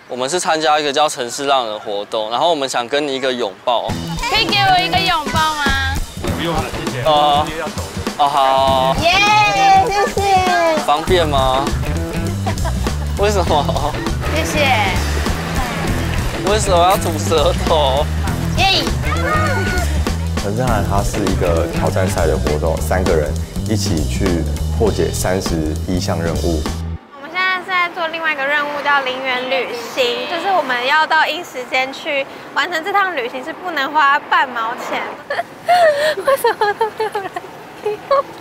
我们是参加一个叫城市浪人活动，然后我们想跟你一个拥抱。 可以给我一个拥抱吗？ 不用了，谢谢。 哦， 要走的。 哦好。 耶，谢谢。 方便吗？为什么？ 谢谢。 为什么要吐舌头？ 耶。 城镇韩它是一个挑战赛的活动，3个人一起去破解31项任务。 我们现在是在做另外一个任务，叫零元旅行，就是我们要到因时间去完成这趟旅行，是不能花半毛钱。为什么都没有人听？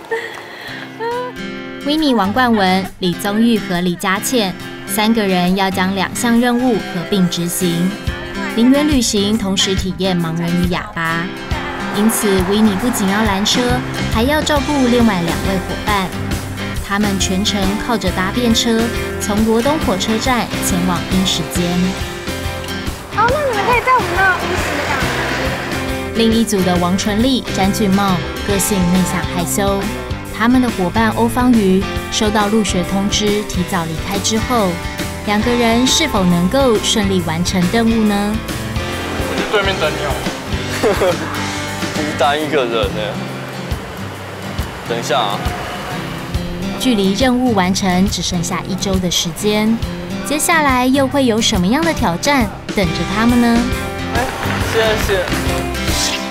维尼、王冠文、李宗玉和李佳倩3个人要将2项任务合并执行。零元旅行同时体验盲人与哑巴，因此维尼不仅要拦车，还要照顾另外2位伙伴。他们全程靠着搭便车，从罗东火车站前往因时间。 哦，那你们可以在我们那因时港。 另一组的王纯丽、詹俊茂个性内向害羞，他们的伙伴欧芳瑜收到入学通知提早离开之后，2个人是否能够顺利完成任务呢？ 我去对面等你哦。 孤单一个人呢？等一下啊。 距离任务完成只剩下1周的时间，接下来又会有什么样的挑战等着他们呢？ 谢谢。